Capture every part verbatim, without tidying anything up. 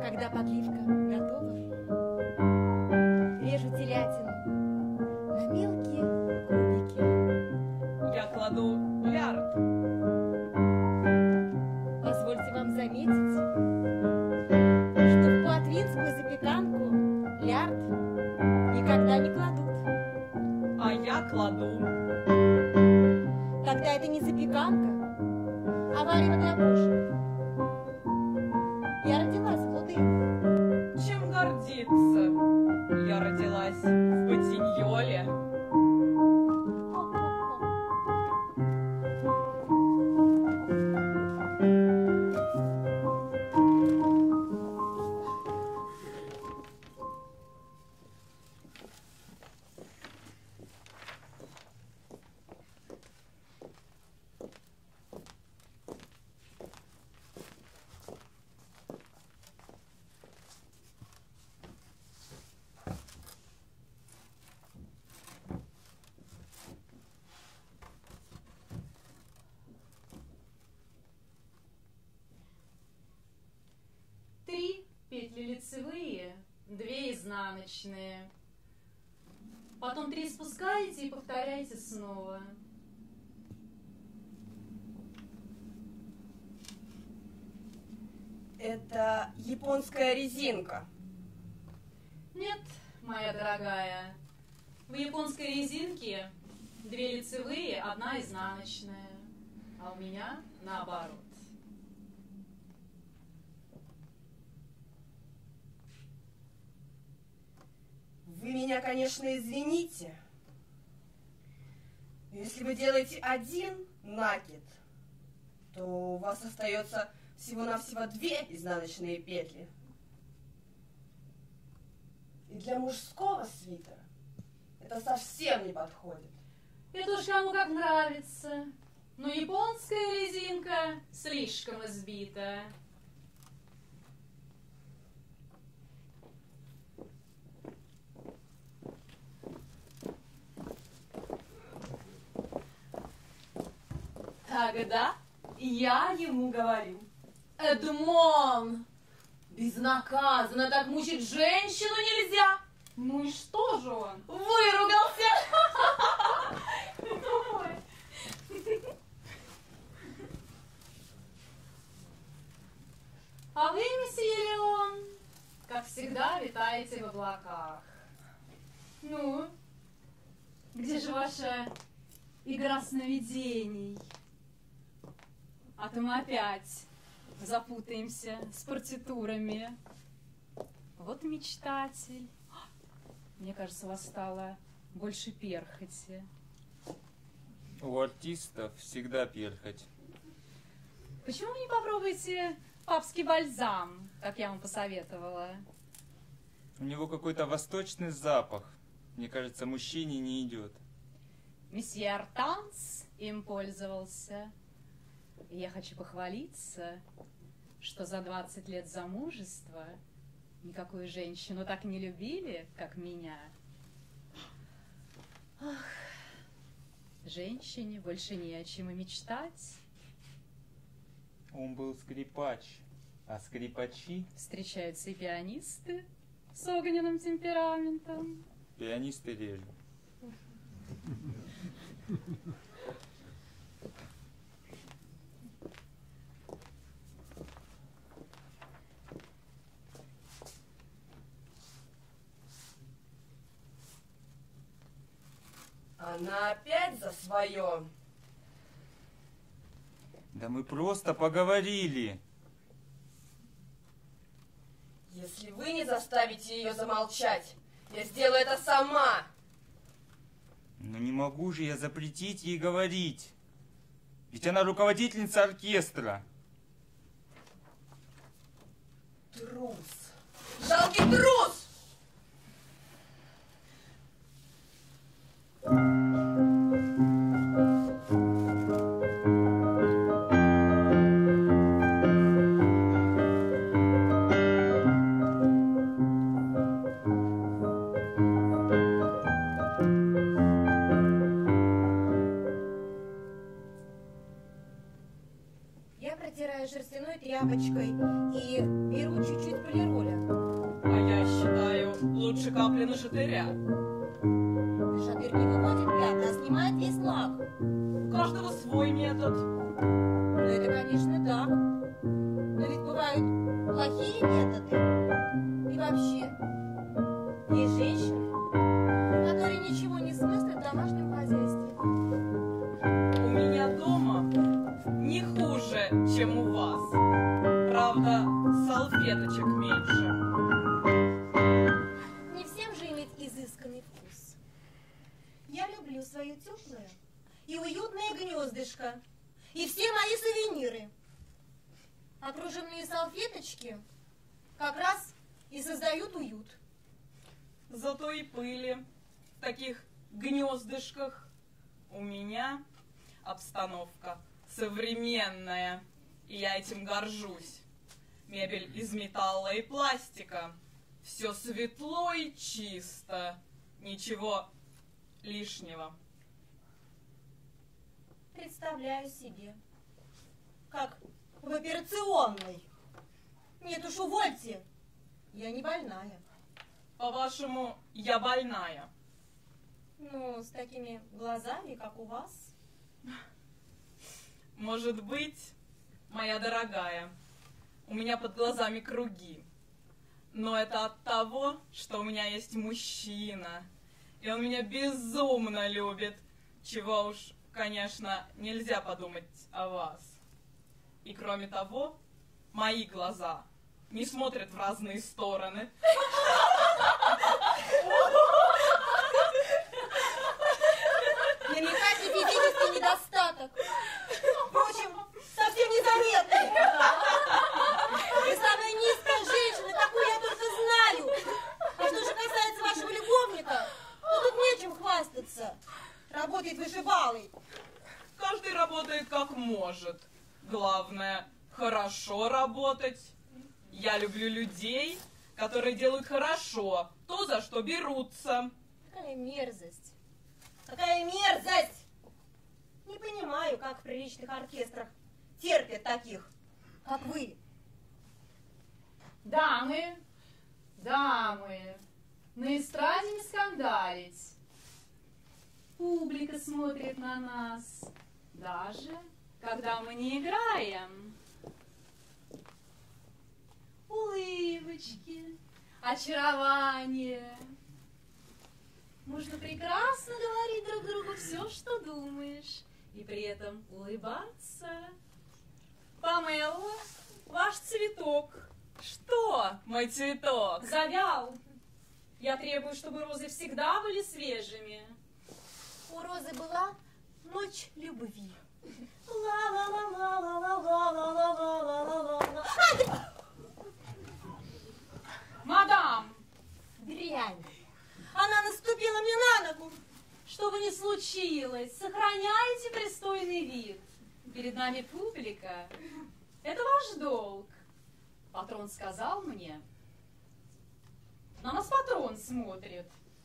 Когда подливка готова, режу телятину на мелкие кубики. Я кладу лярд. Позвольте вам заметить, что в пуатвинскую запеканку лярд никогда не кладут. А я кладу. Тогда это не запеканка, а варево для кошек. Я родилась в Луды. Чем гордиться? Я родилась в Ботиньоле. Три петли лицевые, две изнаночные. Потом три спускаете и повторяете снова. Это японская резинка. Нет, моя дорогая, в японской резинке две лицевые, одна изнаночная, а у меня наоборот. Вы меня, конечно, извините, но если вы делаете один накид, то у вас остается всего-навсего две изнаночные петли. И для мужского свитера это совсем не подходит. Это уж кому как нравится, но японская резинка слишком избита. Тогда я ему говорю: Эдмон, безнаказанно так мучить женщину нельзя. Ну и что же он? Выругался. А вы, месье Леон, как всегда, витаете в облаках. Ну, где же ваша игра сновидений? А то мы опять запутаемся с партитурами. Вот мечтатель. Мне кажется, у вас стало больше перхоти. У артистов всегда перхоть. Почему вы не попробуете папский бальзам, как я вам посоветовала? У него какой-то восточный запах. Мне кажется, мужчине не идет. Месье Артанс им пользовался. И я хочу похвалиться, что за двадцать лет замужества никакую женщину так не любили, как меня. Ах, женщине больше не о чем и мечтать. Он был скрипач, а скрипачи... Встречаются и пианисты с огненным темпераментом. Пианисты реже. Она опять за свое. Да мы просто поговорили. Если вы не заставите ее замолчать, я сделаю это сама. Но не могу же я запретить ей говорить. Ведь она руководительница оркестра. Трус. Жалкий трус! Я протираю шерстяной тряпочкой и беру чуть-чуть полироли. капли на шатыря. Шатырь не выводит пятна, а снимает весь лак. У каждого свой метод. Ну, это, конечно, так. Но ведь бывают плохие методы. И вообще, есть женщины, которые ничего не смыслят в домашнем хозяйстве. У меня дома не хуже, чем у вас. Правда, салфеточек меньше. Не всем же иметь изысканный вкус. Я люблю свое теплое и уютное гнездышко, и все мои сувениры. А кружевные салфеточки как раз и создают уют. Зато и пыли в таких гнездышках. У меня обстановка современная, и я этим горжусь. Мебель из металла и пластика. Все светло и чисто. Ничего лишнего. Представляю себе, как в операционной. Нет уж, увольте, я не больная. По-вашему, я больная? Ну, с такими глазами, как у вас. Может быть, моя дорогая, у меня под глазами круги. Но это от того, что у меня есть мужчина. И он меня безумно любит. Чего уж, конечно, нельзя подумать о вас. И кроме того, мои глаза не смотрят в разные стороны. Намекать на физический недостаток. Впрочем, совсем незаметный. Вы самая низкая женщина, такую я только знаю. А что же касается вашего любовника, то тут нечем хвастаться. Работает вышибалой. Каждый работает как может. Главное, хорошо работать. Я люблю людей, которые делают хорошо то, за что берутся. Какая мерзость. Какая мерзость! Не понимаю, как в приличных оркестрах терпят таких, как вы. Дамы, дамы, на эстраде не скандалить. Публика смотрит на нас, даже когда мы не играем. Улыбочки, очарование. Можно прекрасно говорить друг другу все, что думаешь, и при этом улыбаться. Памелла, ваш цветок. Что, мой цветок? Завял. Я требую, чтобы розы всегда были свежими. У Розы была ночь любви. Мадам, Дрянь. Она наступила мне на ногу. что бы ни случилось, сохраняйте пристойный вид. Перед нами публика. Это ваш долг. Патрон сказал мне. На нас патрон смотрит.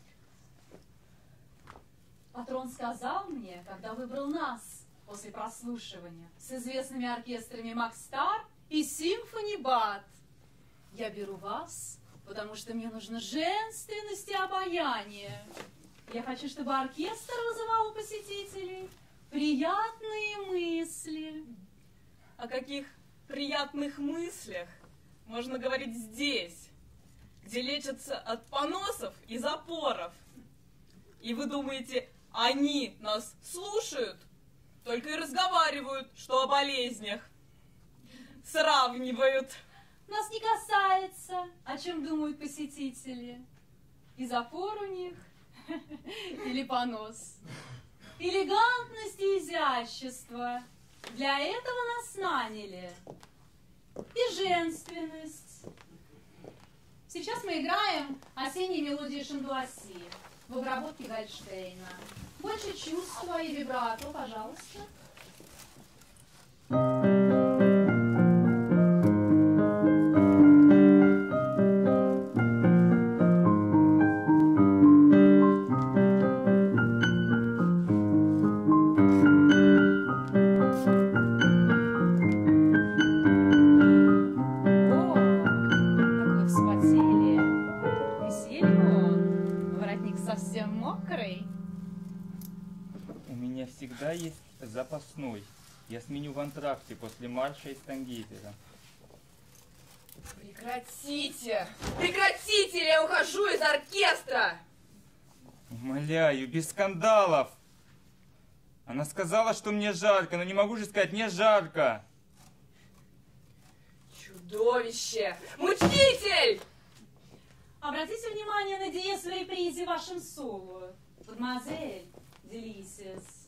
Патрон сказал мне, когда выбрал нас после прослушивания с известными оркестрами Макстар и Симфони Бат. Я беру вас, потому что мне нужна женственность и обаяние. Я хочу, чтобы оркестр вызывал у посетителей приятные мысли. О каких приятных мыслях можно говорить здесь, где лечатся от поносов и запоров? И вы думаете, они нас слушают? Только и разговаривают, что о болезнях. Сравнивают. Нас не касается, о чем думают посетители. И запор у них, или понос. Элегантность и изящество. Для этого нас наняли. И женственность. Сейчас мы играем осенние мелодии Шандуаси в обработке Гольштейна. Больше чувства и вибрато, пожалуйста. О, как вы вспотели. Веселье он. мокрый? У меня всегда есть запасной. Я сменю в антракте после марша из Тангейтера. Прекратите! Прекратите, или я ухожу из оркестра! Умоляю, без скандалов. Она сказала, что мне жарко, но не могу же сказать, мне жарко. Чудовище! Мучитель! Обратите внимание на диез в репризе в вашем соло. Мадемуазель, делисис.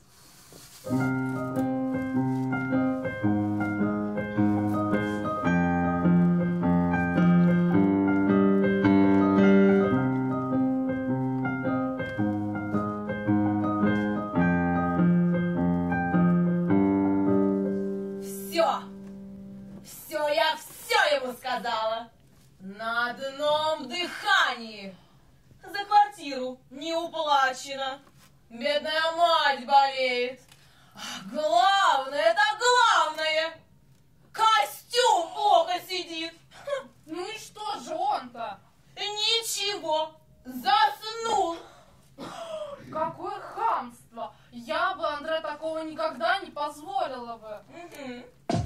Все! Все, я все ему сказала! На одном дыхании! За квартиру не уплачено! Бедная мать болеет! А главное, это главное! Костюм плохо сидит! Ну и что же он-то? Ничего! Заснул! Какое хамство! Я бы, Андре, такого никогда не позволила бы. Мгм.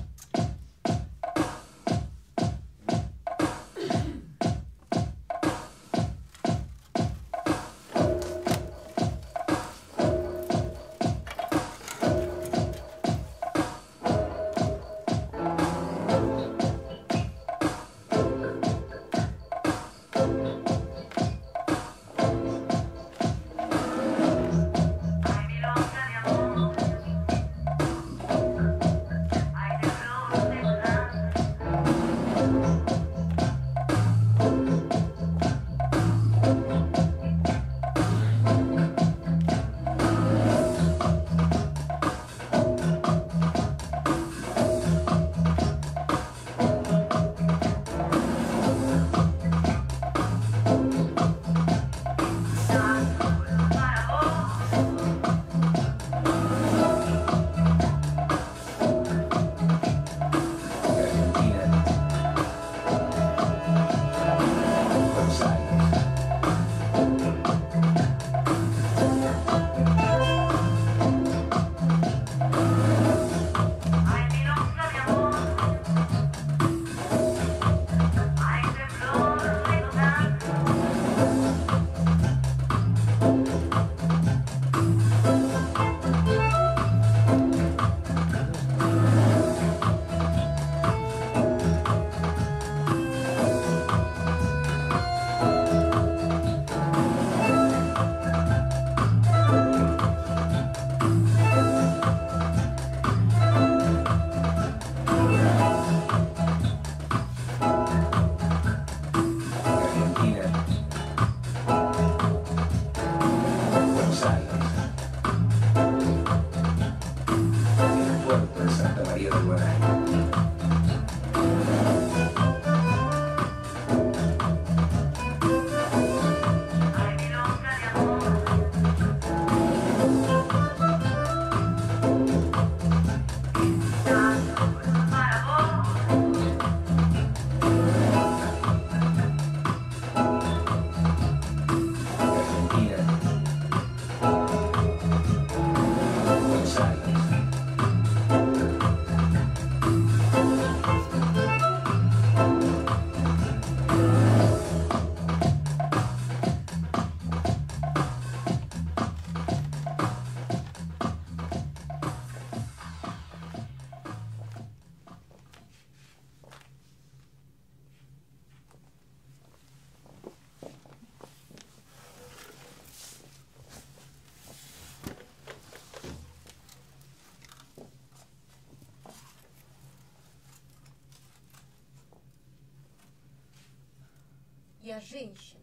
Я женщина.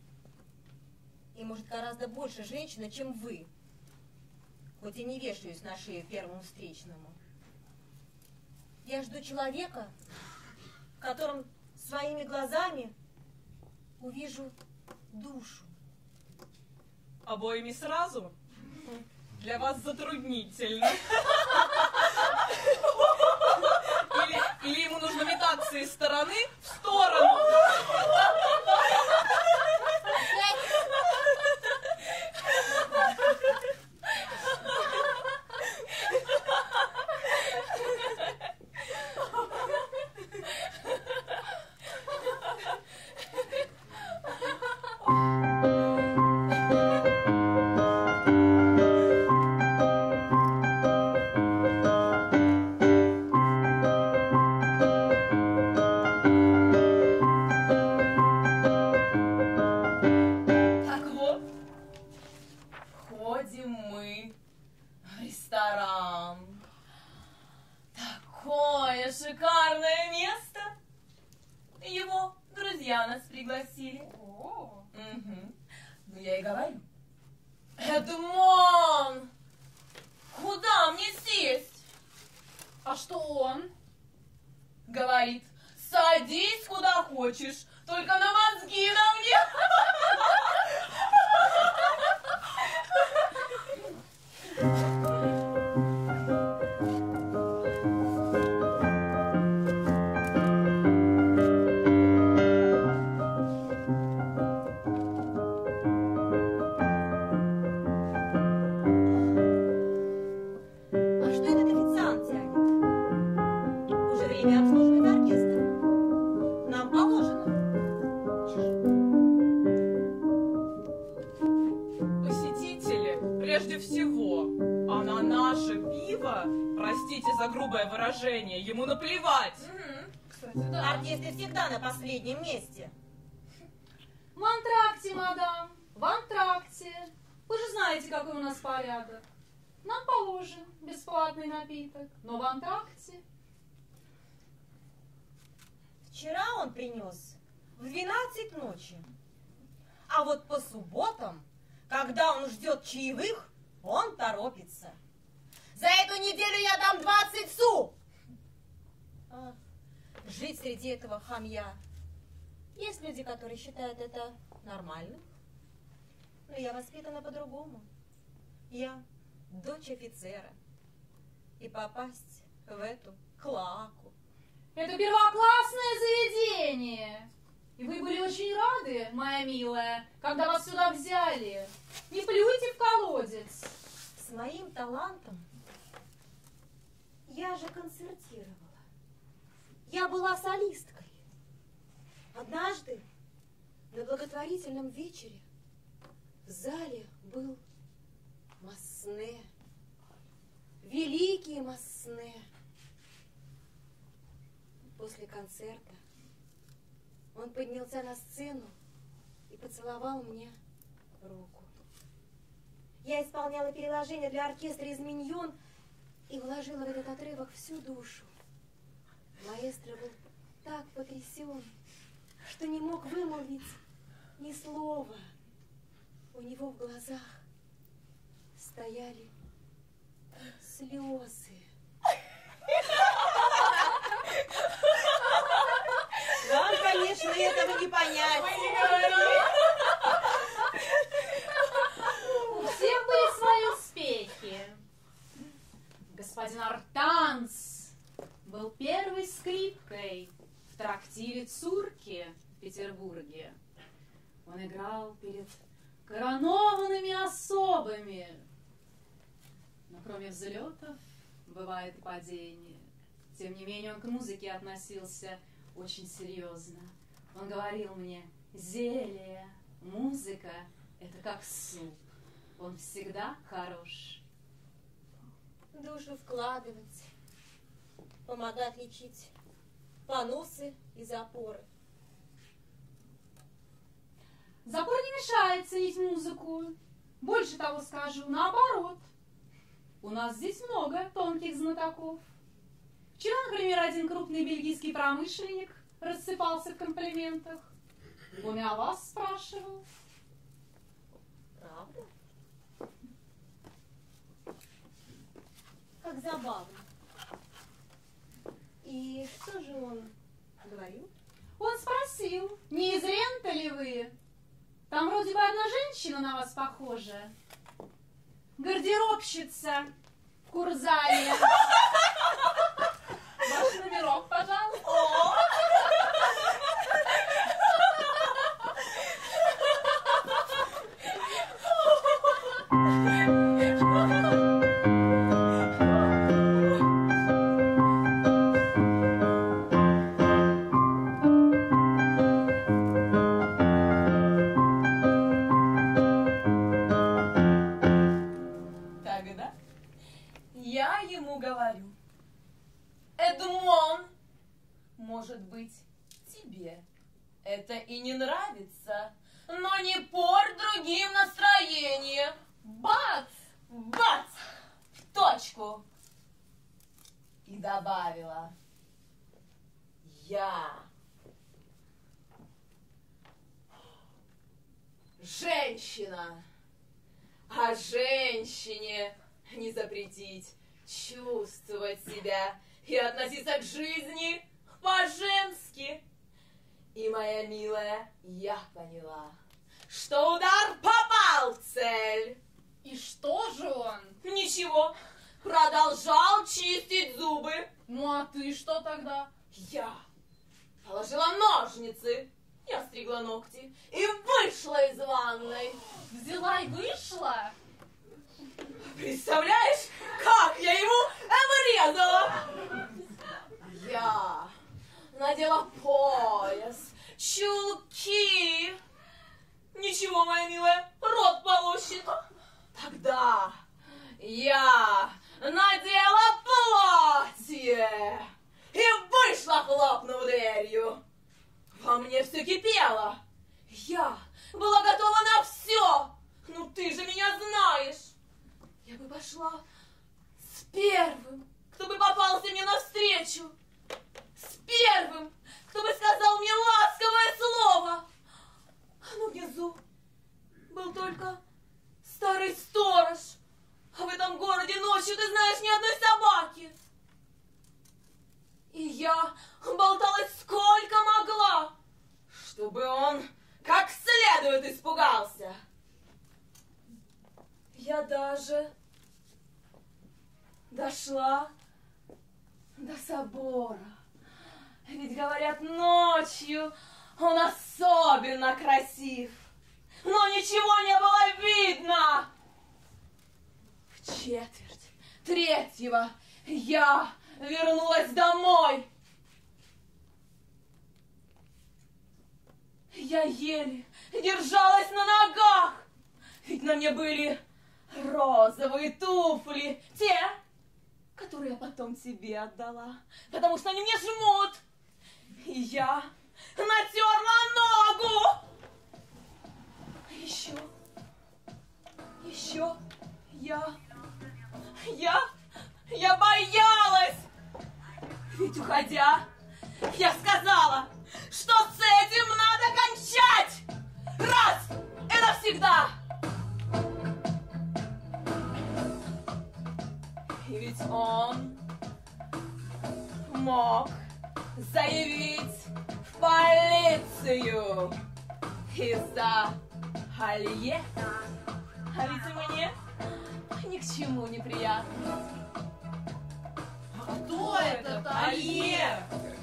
И, может, гораздо больше женщина, чем вы. Хоть и не вешаюсь на шею первому встречному. Я жду человека, в котором своими глазами увижу душу. Обоими сразу? Для вас затруднительно. Или, или ему нужно метаться из стороны в сторону. друзья нас пригласили. О, Угу. Ну, я и говорю. Эдмон! Куда мне сесть? а что он? Говорит, садись куда хочешь, только на мозги на мне. А что этот официант тянет? Уже время обслуживать оркестр. Нам положено. Посетители, прежде всего, а на наше пиво, простите за грубое выражение, ему наплевать. Кстати, да. Оркестр всегда на последнем месте. В антракте, мадам, в антракте. Вы же знаете, какой у нас порядок. Нам положен бесплатный напиток, но в антракте. Вчера он принес в двенадцать ночи. А вот по субботам, когда он ждет чаевых, он торопится. За эту неделю я дам двадцать су. А, жить среди этого хамья. Есть люди, которые считают это нормальным. Но я воспитана по-другому. Я дочь офицера. И попасть в эту клоаку. Это первоклассное заведение. И вы были очень рады, моя милая, когда вас сюда взяли. Не плюйте в колодец. С моим талантом я же концертировала. Я была солисткой. Однажды на благотворительном вечере в зале был Массне. Великий Массне. После концерта он поднялся на сцену и поцеловал мне руку. Я исполняла переложение для оркестра из «Миньон» и вложила в этот отрывок всю душу. Маэстро был так потрясен, что не мог вымолвить ни слова. У него в глазах стояли слезы. Вам, конечно, этого не понять. У всех были свои успехи. Господин Артанс был первой скрипкой в трактире «Цурки» в Петербурге. Он играл перед коронованными особами. Но кроме взлетов бывает и падение. Тем не менее он к музыке относился очень серьезно. Он говорил мне: зелье, музыка — это как суп. Он всегда хорош. Душу вкладывать, помогать лечить поносы и запоры. Запор не мешает ценить музыку. Больше того скажу, наоборот. У нас здесь много тонких знатоков. Вчера, например, один крупный бельгийский промышленник рассыпался в комплиментах. Он и о вас спрашивал. Правда? Как забавно. И что же он говорил? Он спросил, не из Рента ли вы? Там вроде бы одна женщина на вас похожа. Гардеробщица в Курзале. Ваш номерок, пожалуйста. Тогда я ему говорю: Эдмон, может быть, тебе это и не нравится, но не порь другим настроение. Бац! Бац! В точку! И добавила: я женщина. А женщине не запретить чувствовать себя и относиться к жизни по-женски. И, моя милая, я поняла, что удар попал в цель. И что же он? Ничего, продолжал чистить зубы. Ну а ты что тогда? Я положила ножницы, я стригла ногти и вышла из ванной. Взяла и вышла? Представляешь, как я ему обрезала? Я надела пояс, чулки. Ничего, моя милая, рот полощет. Тогда я надела платье и вышла, хлопнув дверью. Во мне все кипело. Я была готова на все. Ну ты же меня знаешь. Я бы пошла с первым, кто бы попался мне навстречу. С первым, кто бы сказал мне ласковое слово. Но внизу был только старый сторож. А в этом городе ночью, ты знаешь, ни одной собаки. И я болталась сколько могла, чтобы он как следует испугался. Я даже дошла до собора. Ведь, говорят, ночью он особенно красив. Но ничего не было видно. В четверть третьего я вернулась домой. Я еле держалась на ногах, ведь на мне были розовые туфли, те, которые я потом тебе отдала, потому что они мне жмут. И я натерла ногу. Еще, еще я, я, я боялась. Ведь уходя, я сказала, что с этим надо кончать раз и навсегда. И ведь он мог заявить в полицию из-за Алье. А ведь мне ни к чему неприятно. Кто этот Алье?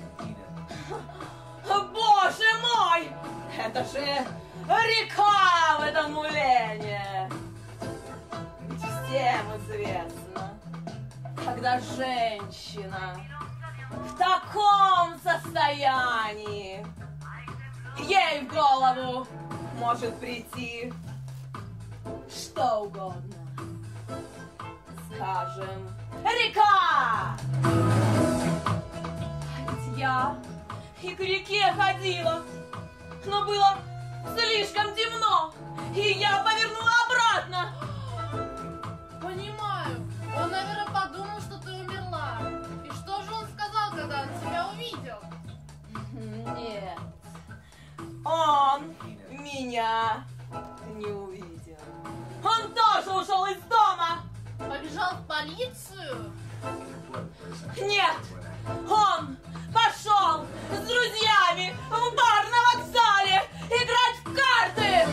Боже мой! Это же река в этом мулене! Ведь всем известно, когда женщина в таком состоянии, ей в голову может прийти что угодно. Скажем, река! А ведь я и к реке ходила, но было слишком темно, и я повернула обратно. Понимаю. Он, наверное, подумал, что ты умерла. И что же он сказал, когда он тебя увидел? Нет, он меня не увидел. Он тоже ушел из дома. Побежал в полицию? Нет, он пошел с друзьями в бар на вокзале играть в карты.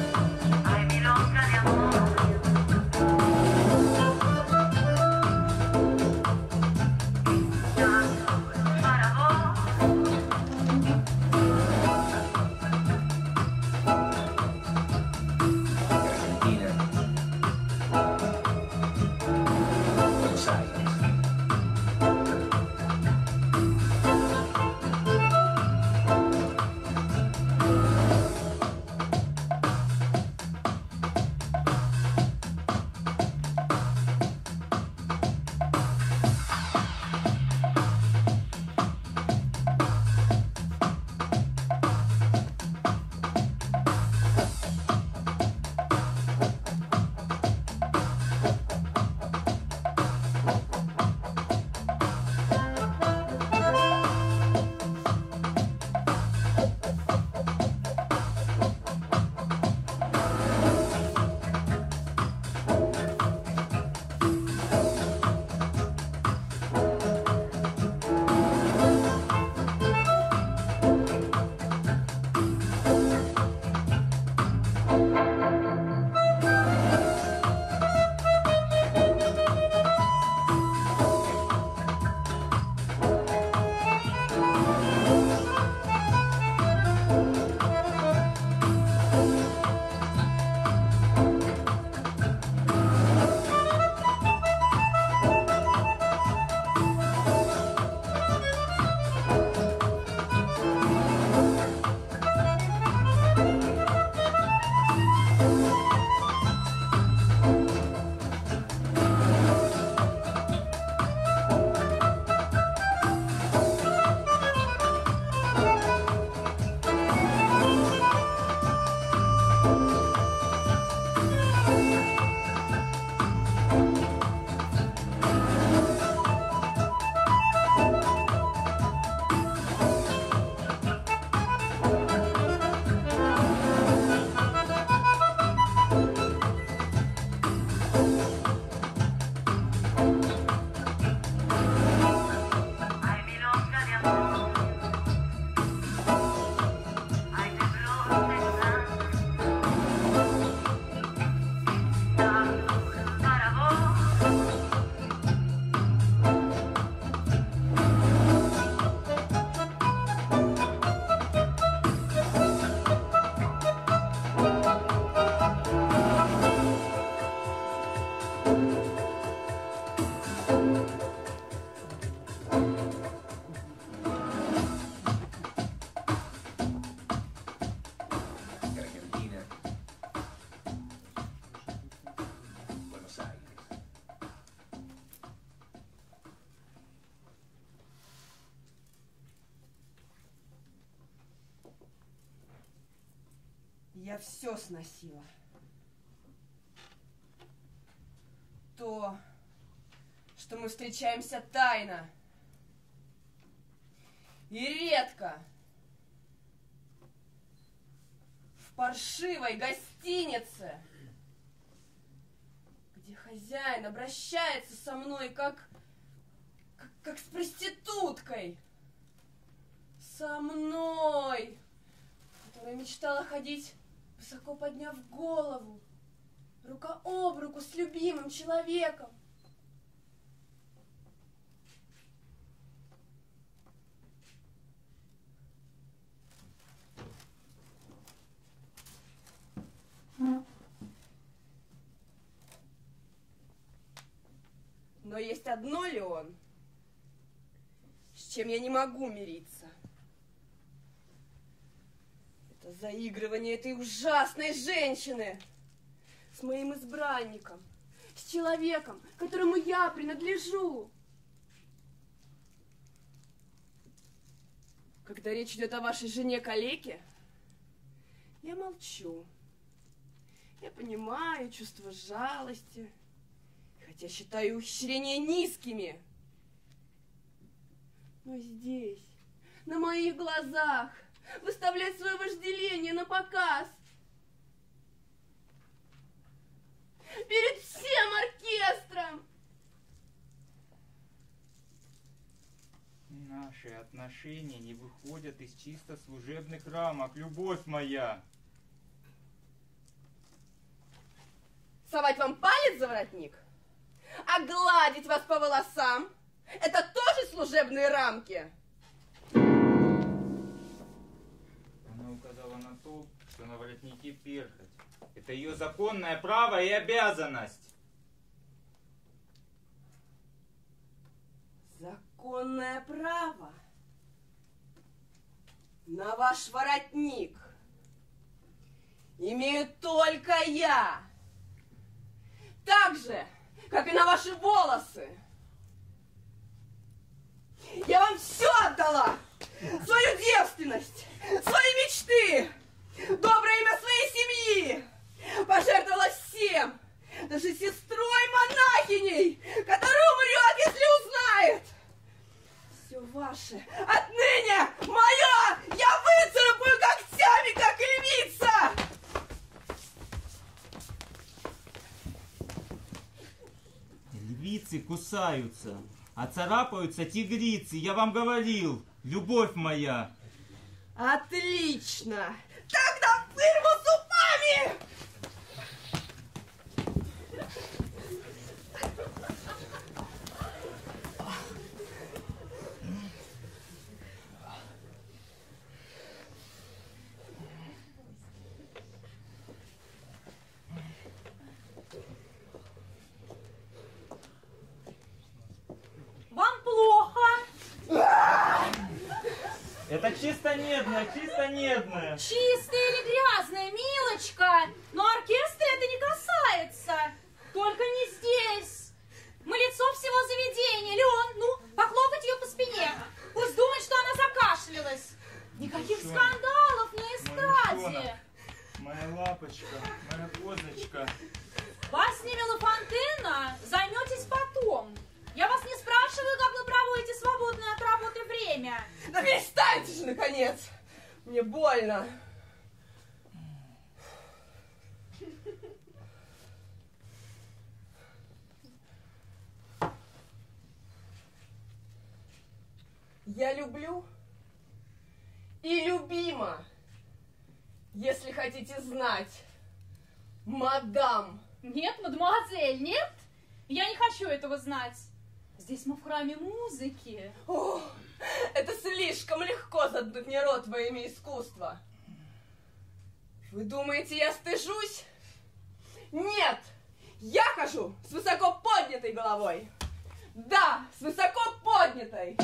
я все сносила. То, что мы встречаемся тайно и редко в паршивой гостинице, где хозяин обращается со мной как, как, как с проституткой. Со мной, которая мечтала ходить, высоко подняв голову, рука об руку с любимым человеком. Но есть одно, Леон, с чем я не могу мириться. Это заигрывание этой ужасной женщины с моим избранником, с человеком, которому я принадлежу. Когда речь идет о вашей жене-калеке, я молчу. Я понимаю чувство жалости, хотя считаю ухищрения низкими. Но здесь, на моих глазах, выставлять свое вожделение на показ перед всем оркестром. Наши отношения не выходят из чисто служебных рамок, любовь моя. Совать вам палец за воротник? А гладить вас по волосам? Это тоже служебные рамки? Она указала на то, что на воротнике перхоть. Это ее законное право и обязанность. Законное право на ваш воротник имею только я. Так же, как и на ваши волосы. Я вам все отдала. Свою девственность, свои мечты, доброе имя своей семьи. Пожертвовала всем, даже сестрой-монахиней, которая умрет, если узнает. Все ваше отныне мое. Я выцарапаю когтями, как львица. Львицы кусаются, а царапаются тигрицы. Я вам говорил, любовь моя. Отлично. Тогда вырву зубами. Вам плохо? Это чисто недное, чисто недное. Чистая или грязная, милочка? Но оркестра это не касается. Только не здесь. Мы лицо всего заведения. Леон, ну, похлопать ее по спине. Пусть думает, что она закашлялась. Никаких Мышонок. скандалов на Мой эстраде. мышонок. Моя лапочка, моя козочка. Баснями Ла Фонтена займетесь потом. Я вас не спрашиваю, как вы проводите свободное от работы время. Да перестаньте же, наконец. Мне больно. Я люблю и любима, если хотите знать, мадам. Нет, мадемуазель, нет. Я не хочу этого знать. Здесь мы в храме музыки. О, это слишком легко заткнуть мне рот во имя искусства. Вы думаете, я стыжусь? Нет, я хожу с высоко поднятой головой. Да, с высоко поднятой.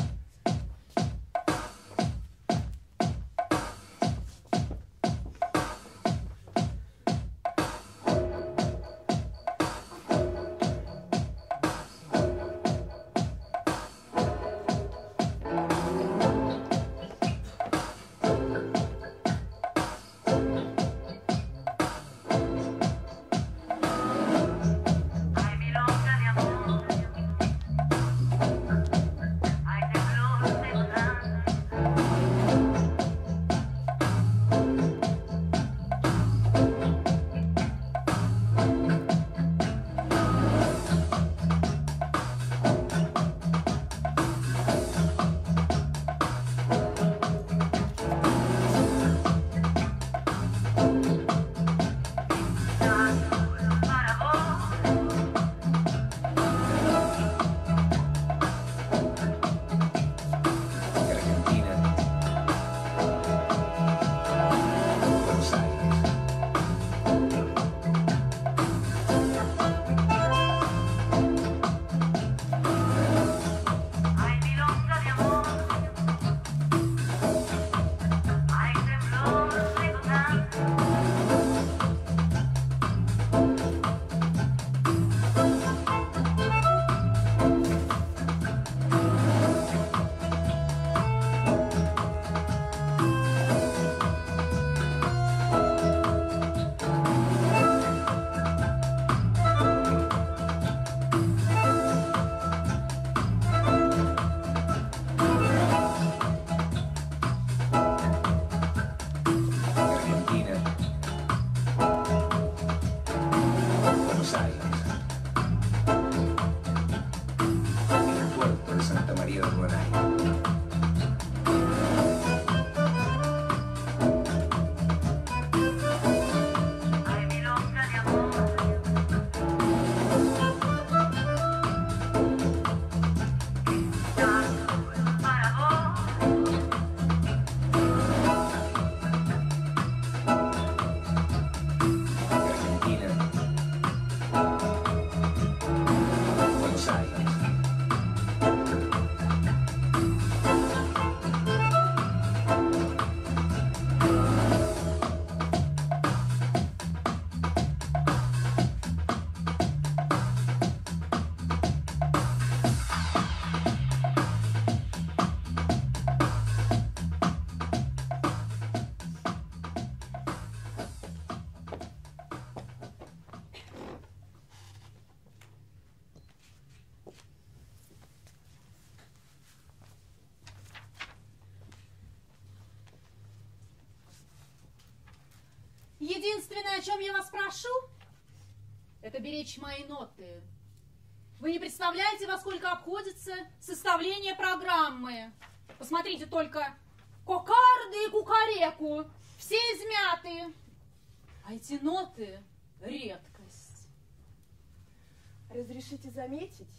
Единственное, о чем я вас прошу, это беречь мои ноты. Вы не представляете, во сколько обходится составление программы. Посмотрите только, кокарды и кукареку, все измяты. А эти ноты — редкость. Разрешите заметить,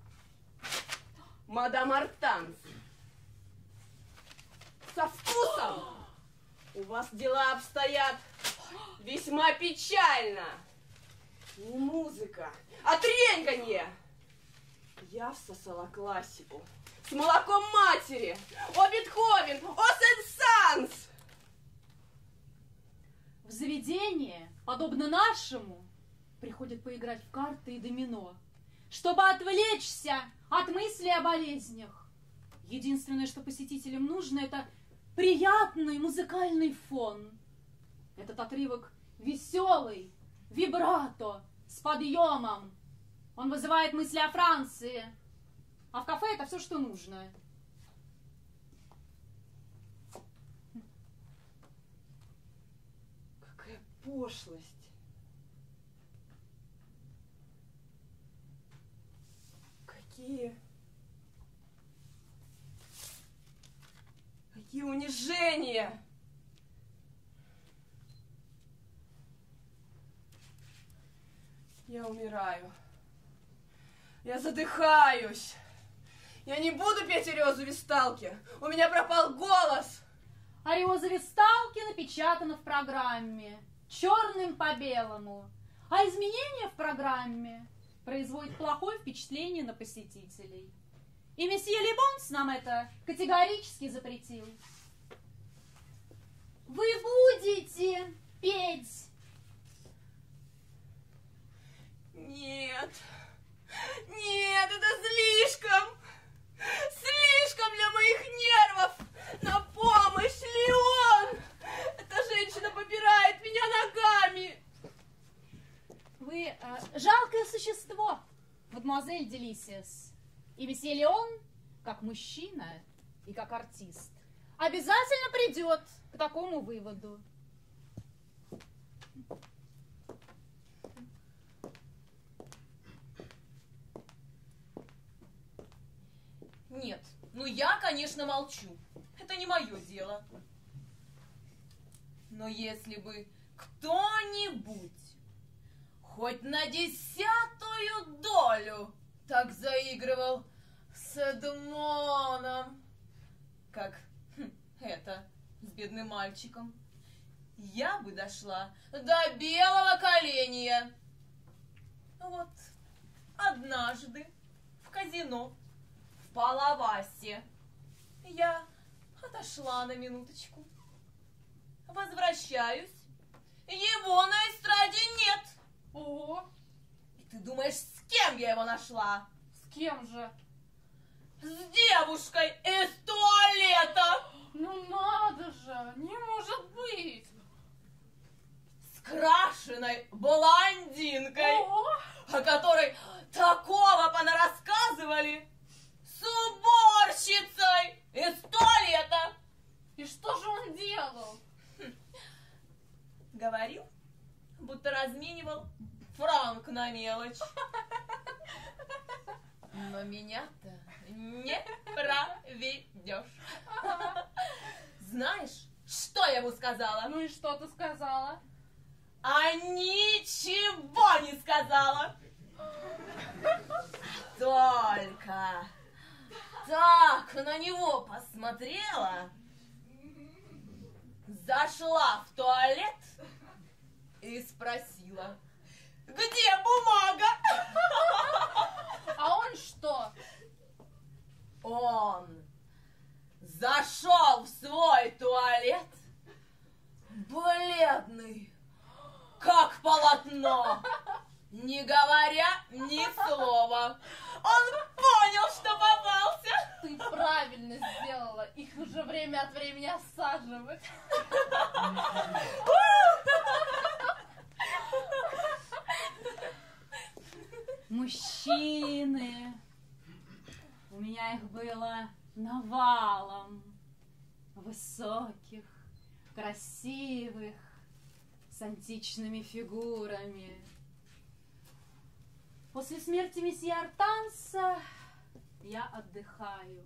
мадам Артанс, со вкусом у вас дела обстоят весьма печально. Не музыка, а треньканье. Я всосала классику с молоком матери. О, Бетховен, о, Сен-Санс! В заведение, подобно нашему, приходят поиграть в карты и домино, чтобы отвлечься от мысли о болезнях. Единственное, что посетителям нужно, это приятный музыкальный фон. Этот отрывок веселый, вибрато, с подъемом. Он вызывает мысли о Франции. А в кафе это все, что нужно. Какая пошлость. Какие... Какие унижения! Я умираю. Я задыхаюсь. Я не буду петь «Ариозу Весталки». У меня пропал голос. «Ариоза Весталки» напечатано в программе черным по белому, а изменения в программе производят плохое впечатление на посетителей. И месье Лебонс нам это категорически запретил. Вы будете петь? Нет, нет, это слишком, слишком для моих нервов. На помощь, Леон! Эта женщина попирает меня ногами. Вы э, жалкое существо, мадемуазель Делисиас. И месье Леон, как мужчина и как артист, обязательно придет к такому выводу. Нет, ну я, конечно, молчу. Это не мое дело. Но если бы кто-нибудь хоть на десятую долю так заигрывал с Эдмоном, как хм, это с бедным мальчиком, я бы дошла до белого коленя. Вот однажды в казино в Палавасе я отошла на минуточку. Возвращаюсь. Его на эстраде нет. Ого, И ты думаешь, с кем я его нашла? с кем же? С девушкой из туалета. Ну надо же, не может быть. С крашеной блондинкой, Ого, о которой такого понарассказывали. С уборщицей из туалета. и что же он делал? Говорил, будто разменивал франк на мелочь. Но меня-то не проведешь. Знаешь, что я ему сказала? Ну и что ты сказала? А ничего не сказала. Только так на него посмотрела, зашла в туалет и спросила, где бумага? А он что? Он зашел в свой туалет, бледный, как полотно, не говоря ни слова. Он понял, что попался. Ты правильно сделала. Их уже время от времени осаживают. Мужчины. У меня их было навалом. Высоких, красивых, с античными фигурами. После смерти месье Артанса я отдыхаю.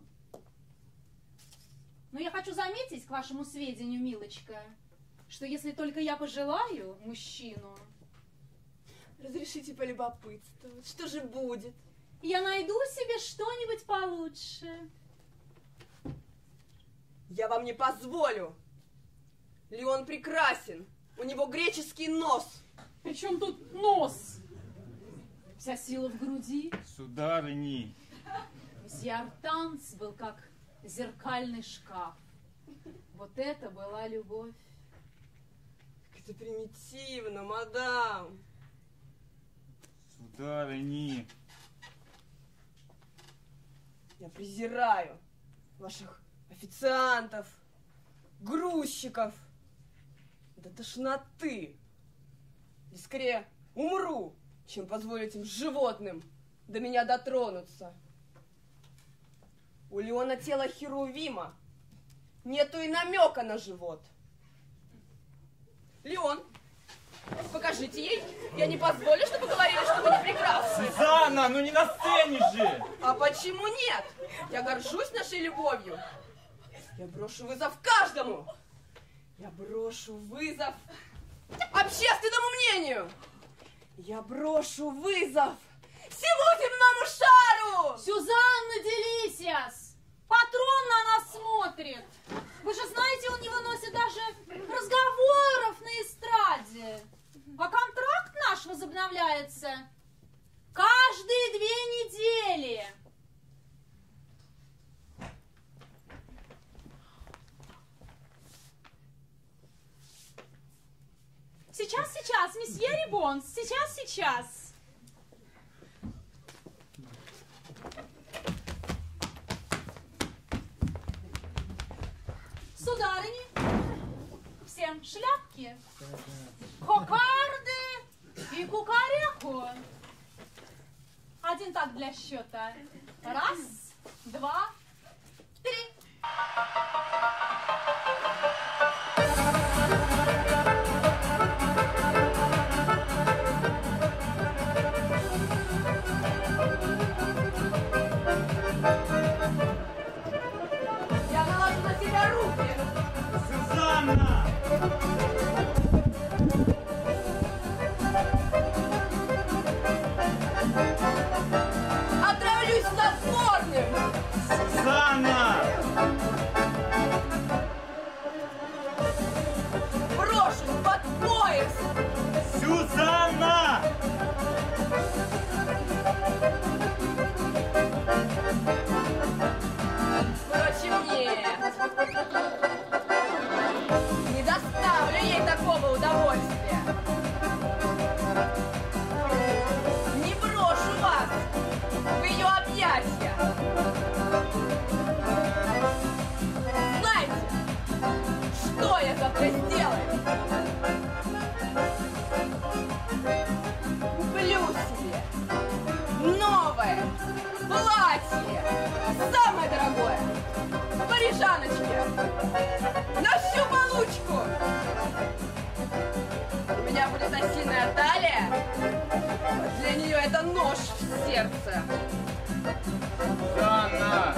Но я хочу заметить, к вашему сведению, милочка, что если только я пожелаю мужчину... Разрешите полюбопытствовать, что же будет? Я найду себе что-нибудь получше. Я вам не позволю. Леон прекрасен. У него греческий нос. Причем тут нос? Вся сила в груди. Сударыни. Месье Артанс был как зеркальный шкаф. Вот это была любовь. Как это примитивно, мадам. Сударыни. Я презираю ваших официантов, грузчиков, до тошноты. И скорее умру, чем позволю этим животным до меня дотронуться. У Леона тело Херувима. Нету и намека на живот. Леон, покажите ей. Я не позволю, чтобы говорили, что вы не прекрасны. Сюзанна, ну не на сцене же! А почему нет? Я горжусь нашей любовью. Я брошу вызов каждому. Я брошу вызов общественному мнению. Я брошу вызов всему земному шару. Сюзанна Делисиас! Патрон на нас смотрит. Вы же знаете, он не выносит даже разговоров на эстраде. А контракт наш возобновляется каждые две недели. Сейчас, сейчас, месье Рибонс, сейчас, сейчас. Сударыни, всем шляпки, кокарды и кукареку. Один так для счета. Раз, два, три. Я наложу на тебя руки. Сюзанна! Отравлюсь снотворным. Сюзанна! Брошусь под пояс. Сюзанна! Впрочем, нет. Не доставлю ей такого удовольствия. Не брошу вас в ее объятия. Знаете, что я завтра сделаю? Куплю себе новое платье, самое дорогое, в парижаночке, на всю получку. У меня будет осиная талия, а для нее это нож в сердце. Сюзанна!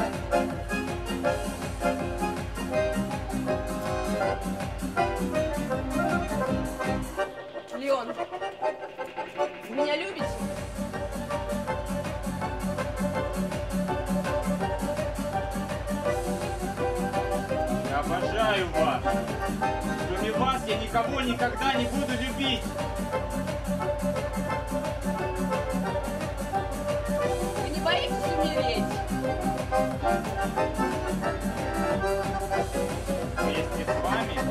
Леон, вы меня любите? Я обожаю вас! Кроме вас я никого никогда не буду любить! Вы не боитесь умереть? Вместе с вами?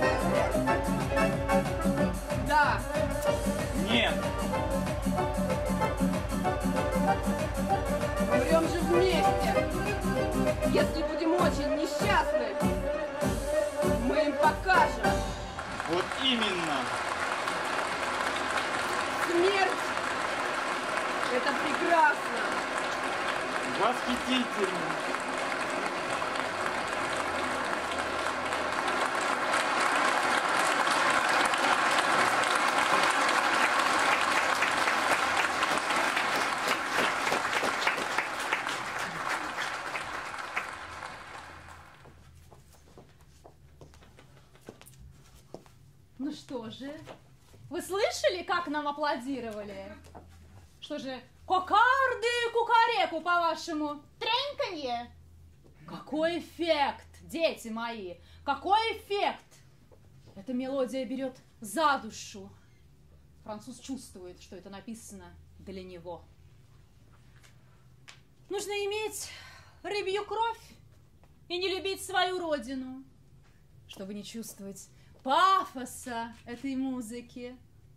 Да. Нет! Умрем же вместе. Если будем очень несчастны, мы им покажем. Вот именно! Смерть — это прекрасно. Восхитительно! слышали, как нам аплодировали? Что же, кокарды, кукареку, по-вашему, треньканье? Какой эффект, дети мои, какой эффект! Эта мелодия берет за душу. Француз чувствует, что это написано для него. Нужно иметь рыбью кровь и не любить свою родину, чтобы не чувствовать пафоса этой музыки.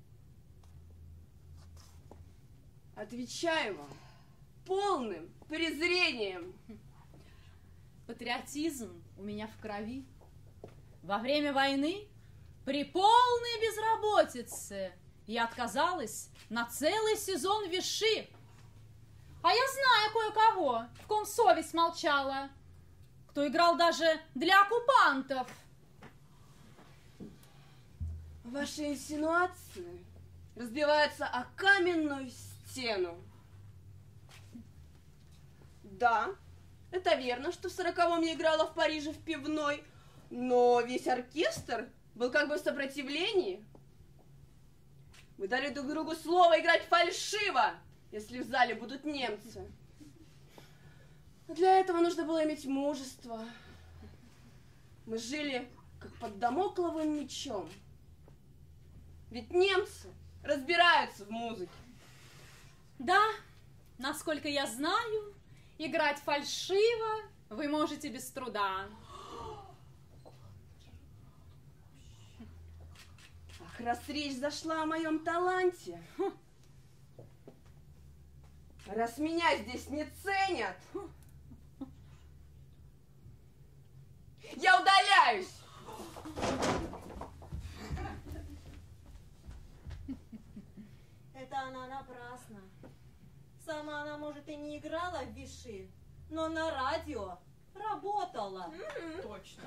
Отвечаю вам полным презрением. Патриотизм у меня в крови. Во время войны при полной безработице я отказалась на целый сезон Виши. А я знаю кое-кого, в ком совесть молчала, кто играл даже для оккупантов. Ваши инсинуации разбиваются о каменную стену. Да, это верно, что в сороковом я играла в Париже в пивной, но весь оркестр был как бы в сопротивлении. Мы дали друг другу слово играть фальшиво, если в зале будут немцы. Но для этого нужно было иметь мужество. Мы жили как под дамокловым мечом. Ведь немцы разбираются в музыке. Да, насколько я знаю, играть фальшиво вы можете без труда. Ах, раз речь зашла о моем таланте, раз меня здесь не ценят, я удаляюсь. Это она напрасно. Сама она, может, и не играла в Виши, но на радио работала. Точно.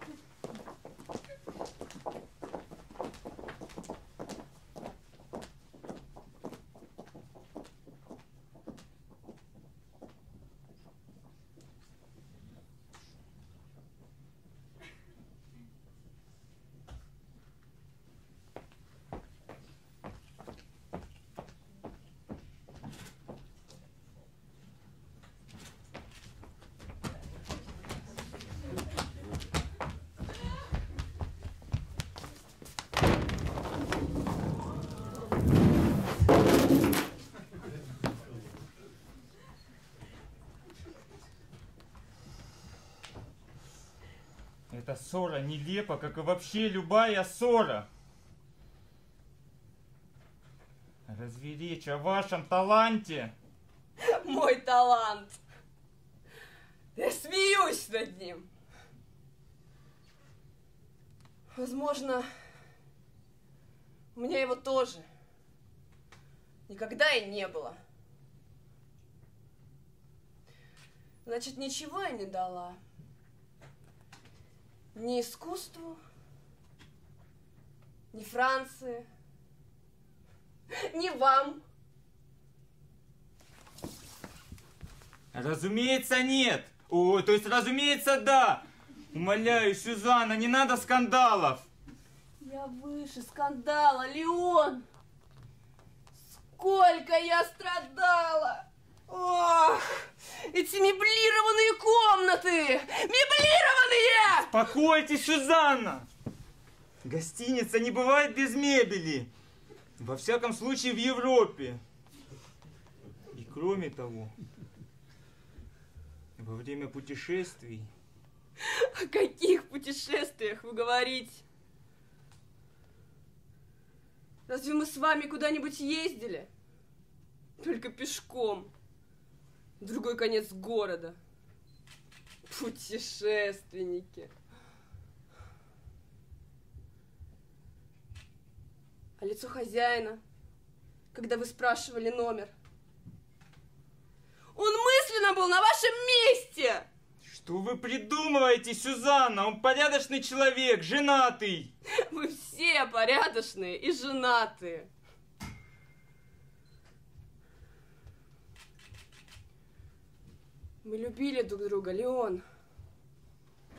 Эта ссора нелепа, как и вообще любая ссора. Разве речь о вашем таланте? Мой талант. Я смеюсь над ним. Возможно, у меня его тоже никогда и не было. Значит, ничего я не дала. Ни искусству, ни Франции, ни вам. Разумеется, нет. О, то есть, разумеется, да. Умоляю, Сюзанна, не надо скандалов. Я выше скандала, Леон. Сколько я страдала. Ох, эти меблированные комнаты! Меблированные! Успокойтесь, Сюзанна. Гостиница не бывает без мебели. Во всяком случае, в Европе. И кроме того, во время путешествий... О каких путешествиях вы говорите? Разве мы с вами куда-нибудь ездили? Только пешком. В другой конец города. Путешественники. А лицо хозяина, когда вы спрашивали номер? Он мысленно был на вашем месте! Что вы придумываете, Сюзанна? Он порядочный человек, женатый. Вы все порядочные и женатые. Мы любили друг друга, Леон.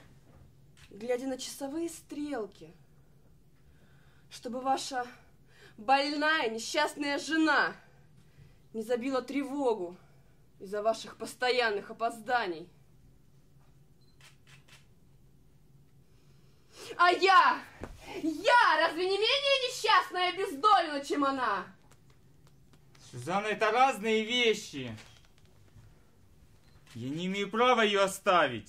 Глядя на часовые стрелки, чтобы ваша больная, несчастная жена не забила тревогу из-за ваших постоянных опозданий. А я, я разве не менее несчастная и бездольна, чем она? Сюзанна, это разные вещи. Я не имею права ее оставить.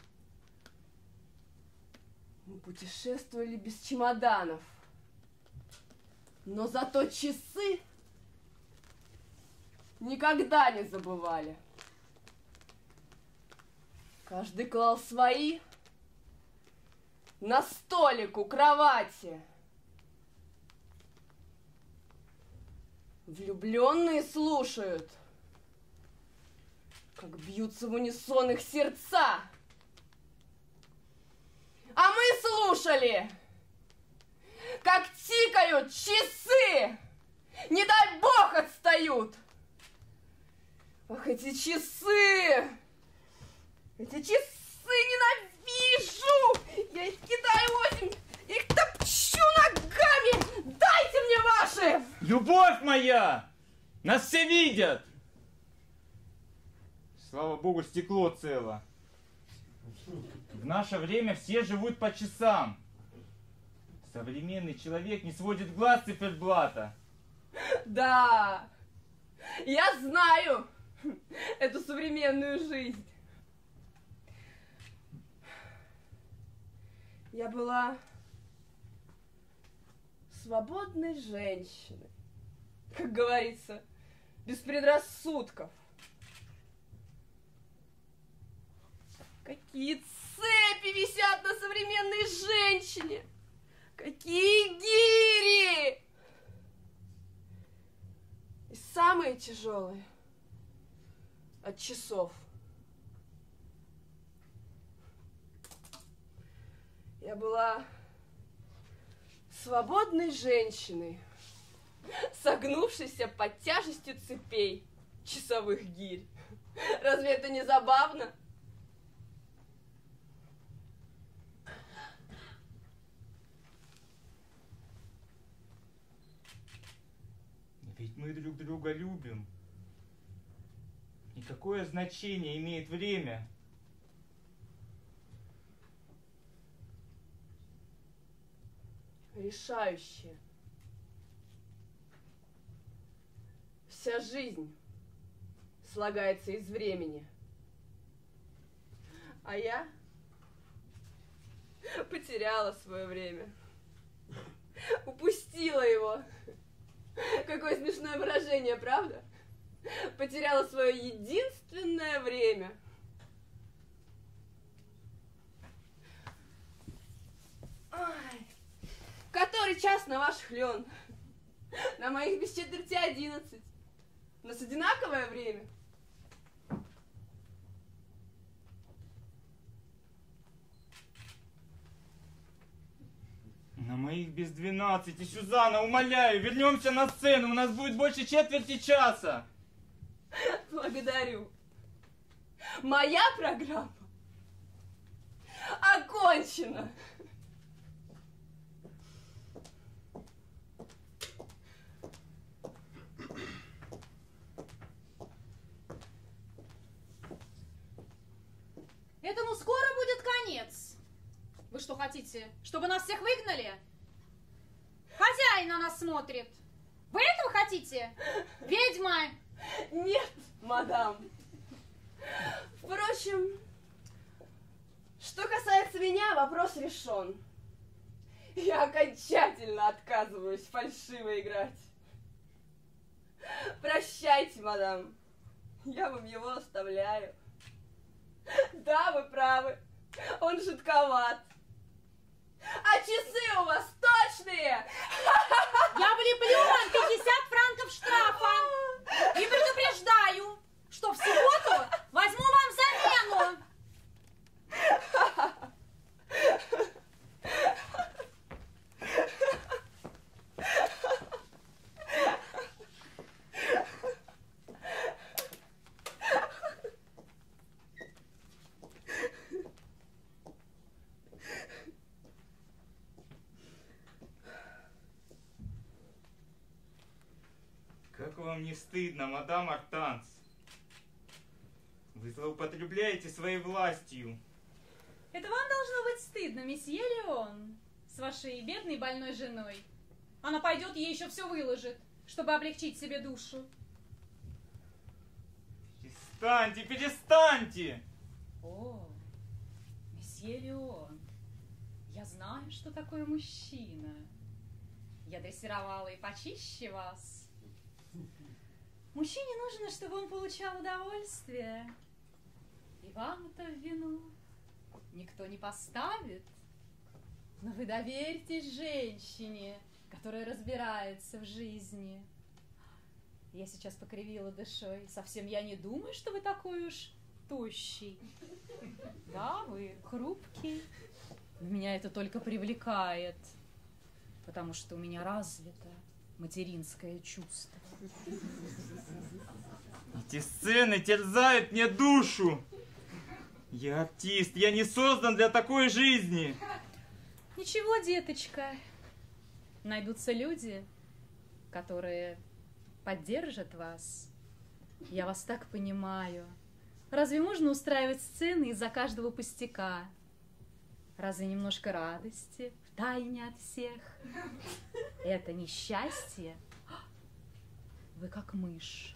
Мы путешествовали без чемоданов, но зато часы никогда не забывали. Каждый клал свои на столик у кровати. Влюбленные слушают, как бьются в унисон их сердца. А мы слушали, как тикают часы. Не дай бог отстают. Ах, эти часы! Эти часы ненавижу! Я их кидаю осень, их топчу ногами! Дайте мне ваши! Любовь моя! Нас все видят! Слава богу, стекло цело. В наше время все живут по часам. Современный человек не сводит глаз с циферблата. Да, я знаю эту современную жизнь. Я была свободной женщиной, как говорится, без предрассудков. Какие цепи висят на современной женщине! Какие гири! И самые тяжелые от часов. Я была свободной женщиной, согнувшейся под тяжестью цепей часовых гирь. Разве это не забавно? Ведь мы друг друга любим. И какое значение имеет время? Решающее. Вся жизнь слагается из времени. А я потеряла свое время. Упустила его. Какое смешное выражение, правда? Потеряла свое единственное время. Ой. Который час на ваших, Лен? На моих без четверти одиннадцать. У нас одинаковое время. На моих без двенадцати. Сюзанна, умоляю, вернемся на сцену. У нас будет больше четверти часа. Благодарю. Моя программа окончена. Этому скоро будет конец. Вы что хотите, чтобы нас всех выгнали? Хозяин на нас смотрит. Вы этого хотите? Ведьма! Нет, мадам. Впрочем, что касается меня, вопрос решен. Я окончательно отказываюсь фальшиво играть. Прощайте, мадам. Я вам его оставляю. Да, вы правы. Он жутковат. А часы у вас точные! Я влеплю вам пятьдесят франков штрафа. И предупреждаю, что в субботу возьму вам замену. Как вам не стыдно, мадам Артанс? Вы злоупотребляете своей властью. Это вам должно быть стыдно, месье Леон, с вашей бедной больной женой. Она пойдет, ей еще все выложит, чтобы облегчить себе душу. Перестаньте, перестаньте! О, месье Леон, я знаю, что такое мужчина. Я дрессировала и почище вас. Мужчине нужно, чтобы он получал удовольствие. И вам это в вину никто не поставит. Но вы доверьтесь женщине, которая разбирается в жизни. Я сейчас покривила душой. Совсем я не думаю, что вы такой уж тощий. Да, вы хрупкий. Но меня это только привлекает, потому что у меня развито материнское чувство. Эти сцены терзают мне душу. Я артист, я не создан для такой жизни. Ничего, деточка. Найдутся люди, которые поддержат вас. Я вас так понимаю. Разве можно устраивать сцены из-за каждого пустяка? Разве немножко радости втайне от всех? Это несчастье? Вы как мышь.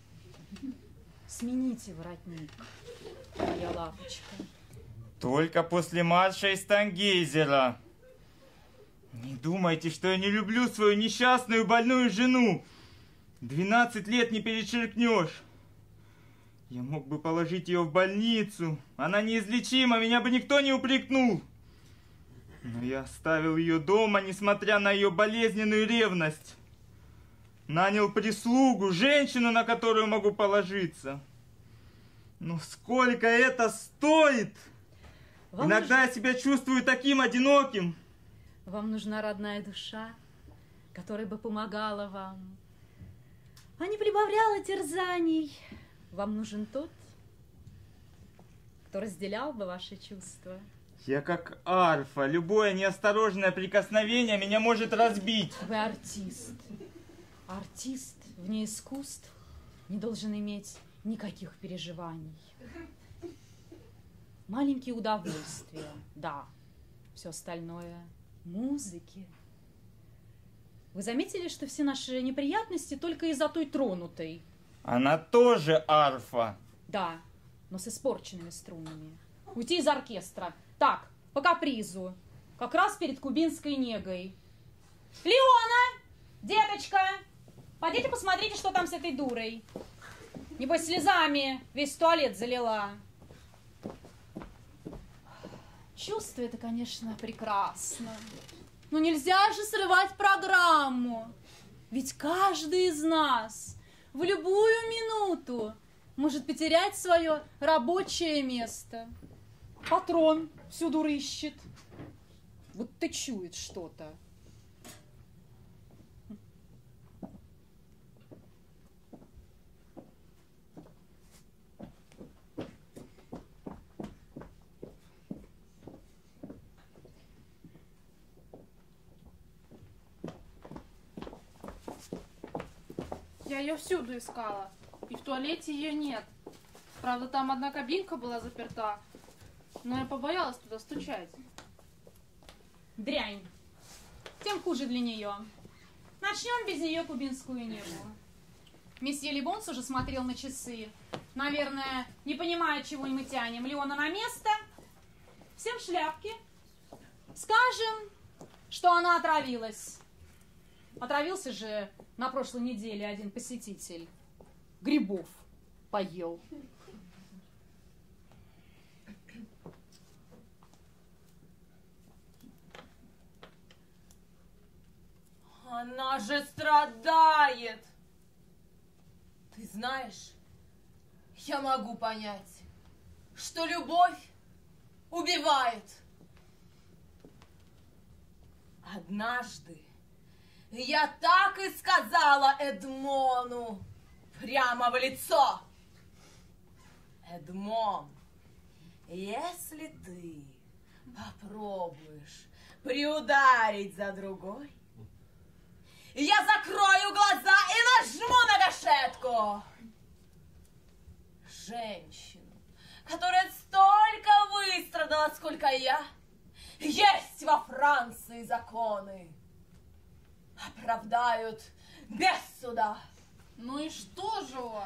Смените воротник, моя лапочка. Только после марша из Тангейзера. Не думайте, что я не люблю свою несчастную больную жену. Двенадцать лет не перечеркнешь. Я мог бы положить ее в больницу. Она неизлечима, меня бы никто не упрекнул. Но я оставил ее дома, несмотря на ее болезненную ревность. Нанял прислугу, женщину, на которую могу положиться. Но сколько это стоит? Вам Иногда нужно... я себя чувствую таким одиноким. Вам нужна родная душа, которая бы помогала вам, а не прибавляла терзаний. Вам нужен тот, кто разделял бы ваши чувства. Я как арфа. Любое неосторожное прикосновение меня может разбить. Вы артист. Артист вне искусств не должен иметь никаких переживаний. Маленькие удовольствия, да. Все остальное — музыки. Вы заметили, что все наши неприятности только из-за той тронутой? Она тоже арфа. Да, но с испорченными струнами. Уйти из оркестра. Так, по капризу. Как раз перед кубинской негой. Леона! Деточка! Пойдите посмотрите, что там с этой дурой. Небось, слезами весь туалет залила. Чувство это, конечно, прекрасно. Но нельзя же срывать программу. Ведь каждый из нас в любую минуту может потерять свое рабочее место. Патрон всюду рыщет. Вот ты чует что-то. Я ее всюду искала, и в туалете ее нет. Правда, там одна кабинка была заперта, но я побоялась туда стучать. Дрянь. Тем хуже для нее. Начнем без нее кубинскую негу. Месье Лебонс уже смотрел на часы. Наверное, не понимая, чего мы тянем. Леона на место. Всем шляпки. Скажем, что она отравилась. Отравился же на прошлой неделе один посетитель. Грибов поел. Она же страдает. Ты знаешь, я могу понять, что любовь убивает. Однажды я так и сказала Эдмону прямо в лицо. Эдмон, если ты попробуешь приударить за другой, я закрою глаза и нажму на ее, женщину, которая столько выстрадала, сколько я. Есть во Франции законы, оправдают без суда. Ну и что же он?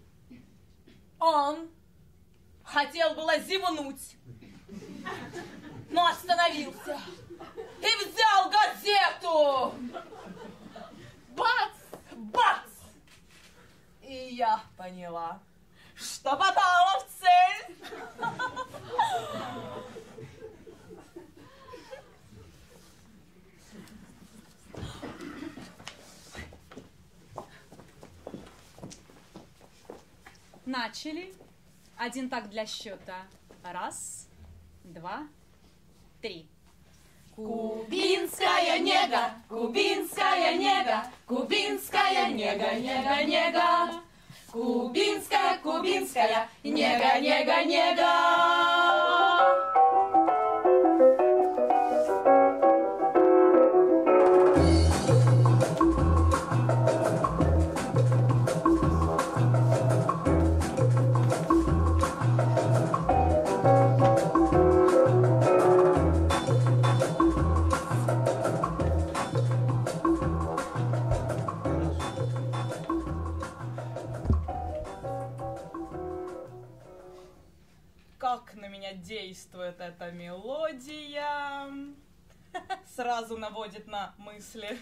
Он хотел было зевнуть, но остановился и взял газету. Бац! Бац! И я поняла, что попала в цель. Начали. Один так для счета. Раз, два, три. Кубинская нега, кубинская нега, кубинская нега, нега, нега. Кубинская, кубинская, нега, нега, нега. Как на меня действует эта мелодия. Сразу наводит на мысли.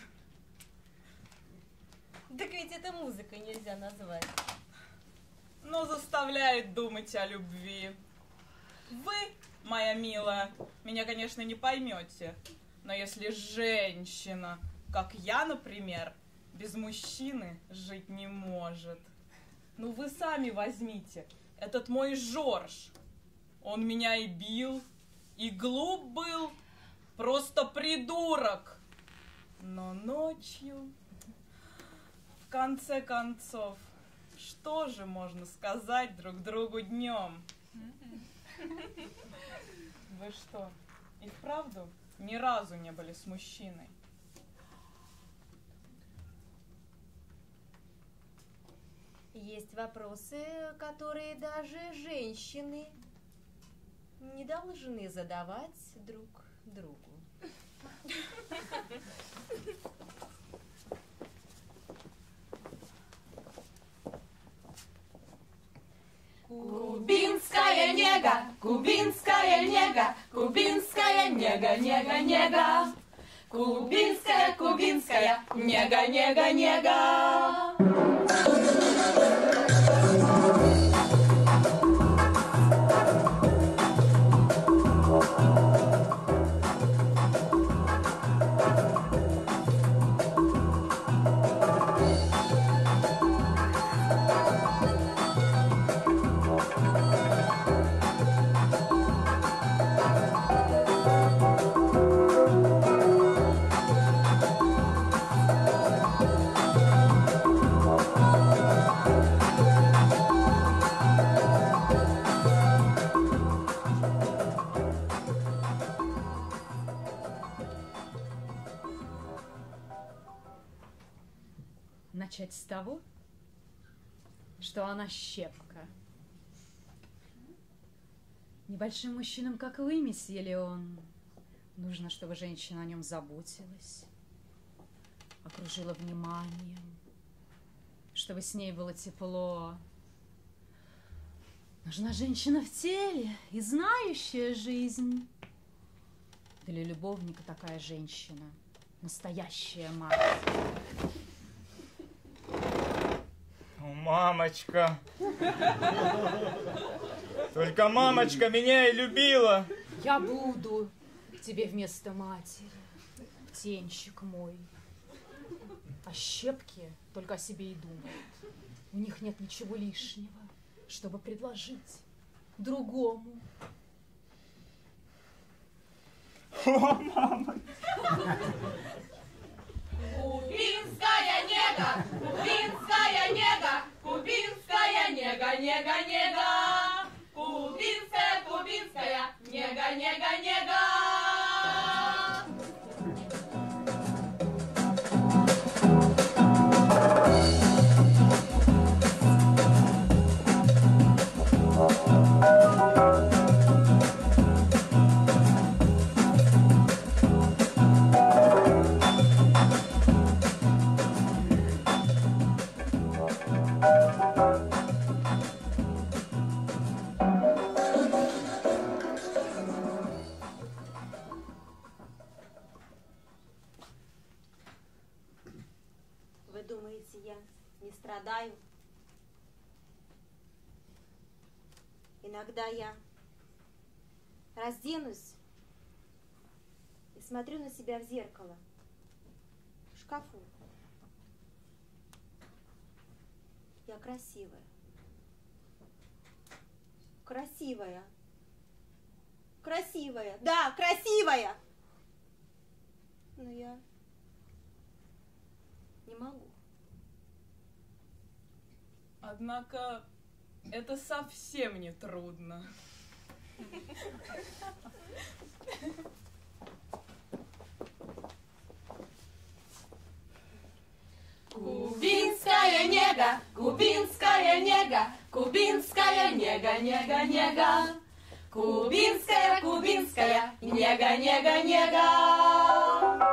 Так ведь это музыкой нельзя назвать. Но заставляет думать о любви. Вы, моя милая, меня, конечно, не поймете, но если женщина, как я, например, без мужчины жить не может, ну вы сами возьмите, этот мой Жорж, он меня и бил, и глуп был, просто придурок. Но ночью, в конце концов, что же можно сказать друг другу днем? Вы что, и вправду ни разу не были с мужчиной? Есть вопросы, которые даже женщины не должны задавать друг другу. Кубинская нега, кубинская нега, кубинская нега, нега, нега. Кубинская, кубинская, нега, нега, нега. Начать с того, что она щепка. Небольшим мужчинам, как вы, месье Леон, нужно, чтобы женщина о нем заботилась, окружила вниманием, чтобы с ней было тепло. Нужна женщина в теле и знающая жизнь. Для любовника такая женщина — настоящая мать. О, мамочка. Только мамочка меня и любила. Я буду тебе вместо матери, птенчик мой. А щепки только о себе и думают. У них нет ничего лишнего, чтобы предложить другому. О, мама. Кубинская нега, кубинская нега, кубинская нега, нега, нега. Кубинская, кубинская, нега, нега, нега. думаете, я не страдаю? Иногда я разденусь и смотрю на себя в зеркало, в шкафу. Я красивая. Красивая. Красивая. Да, красивая. Но я не могу. Однако это совсем не трудно. Кубинская нега, кубинская нега, кубинская нега, нега, нега. Кубинская, кубинская нега, нега, нега.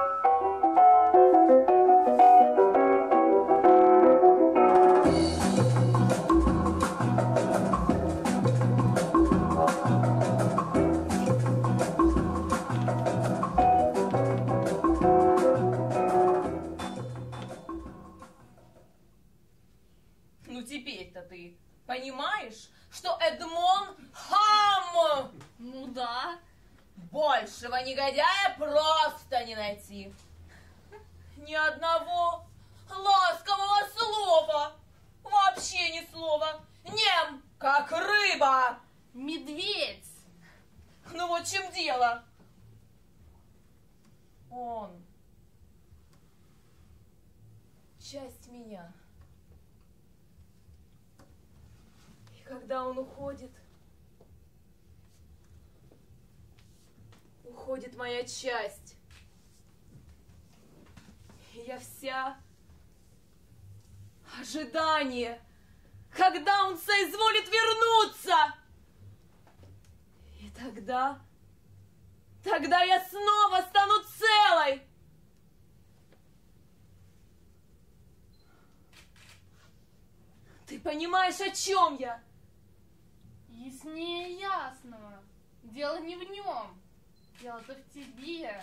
Ну теперь-то ты понимаешь, что Эдмон хам? Ну да. Большего негодяя просто не найти. Ни одного ласкового слова. Вообще ни слова. Нем, как рыба. Медведь. Ну вот в чем дело. Он часть меня. И когда он уходит, уходит моя часть. И я вся ожидание, когда он соизволит вернуться. И тогда, тогда я снова стану целой. Ты понимаешь, о чем я? Яснее ясного. Дело не в нем. Дело-то в тебе.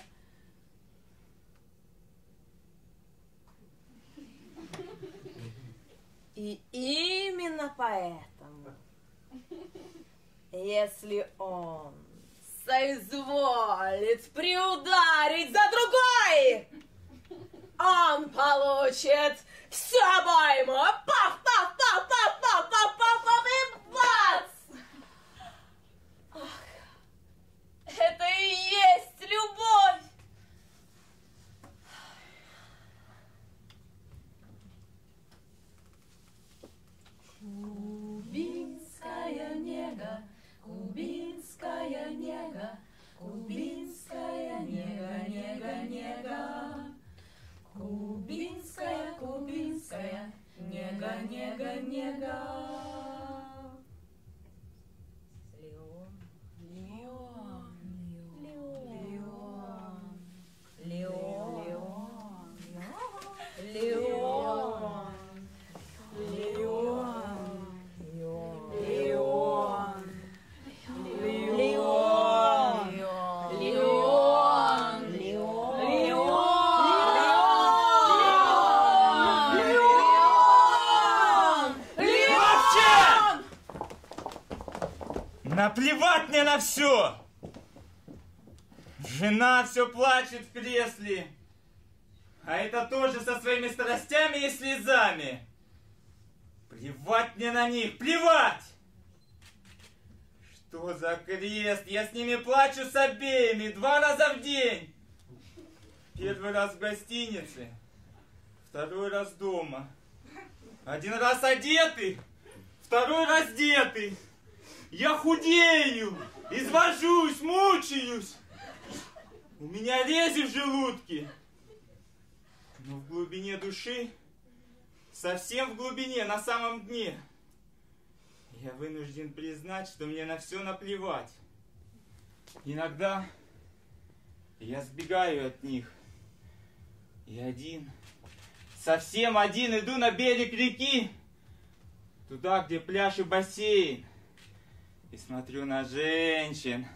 И именно поэтому, если он соизволит приударить за другой, он получит все обойму. Пах, пах, пах, пах, пах, пах, пах, пах, и бац! Ах, это и есть любовь. Кубинская нега, кубинская нега, кубинская нега, нега, нега. Кубинская, кубинская нега, нега, нега. Леон, Леон, Леон, Леон, Леон, Леон. Наплевать мне на все! Жена все плачет в кресле, а это тоже со своими страстями и слезами. Плевать мне на них, плевать! Что за крест? Я с ними плачу с обеими два раза в день. Первый раз в гостинице, второй раз дома. Один раз одетый, второй раздетый. Я худею, извожусь, мучаюсь. У меня рези в желудке. Но в глубине души, совсем в глубине, на самом дне, я вынужден признать, что мне на все наплевать. Иногда я сбегаю от них. И один, совсем один иду на берег реки, туда, где пляж и бассейн. И смотрю на женщин,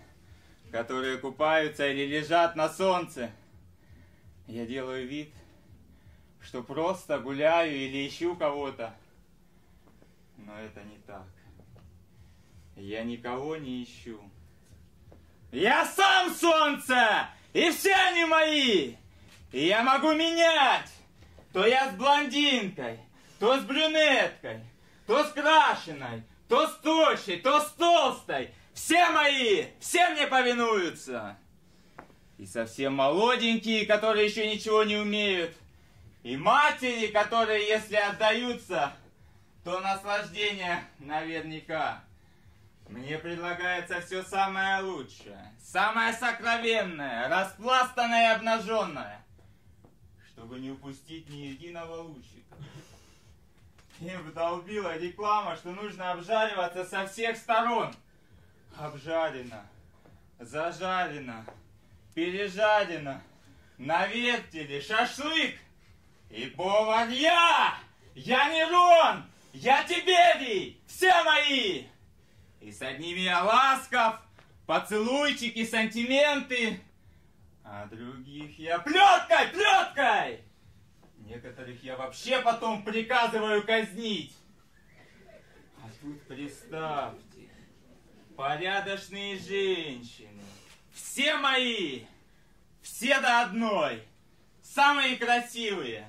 которые купаются или лежат на солнце. Я делаю вид, что просто гуляю или ищу кого-то. Но это не так. Я никого не ищу. Я сам солнце, и все они мои. И я могу менять. То я с блондинкой, то с брюнеткой, то с крашеной, то с тощей, то с толстой. Все мои, все мне повинуются. И совсем молоденькие, которые еще ничего не умеют. И матери, которые, если отдаются, то наслаждение наверняка. Мне предлагается все самое лучшее, самое сокровенное, распластанное и обнаженное, чтобы не упустить ни единого лучика. Им вдолбила реклама, что нужно обжариваться со всех сторон. Обжарено, зажарено, пережарено, на вертеле, шашлык. И повар я! Я Нерон! Я Тиберий! Все мои! И с одними я ласков, поцелуйчики, сантименты, а других я плеткой, плеткой! Некоторых я вообще потом приказываю казнить. А тут представьте, порядочные женщины, все мои, все до одной, самые красивые.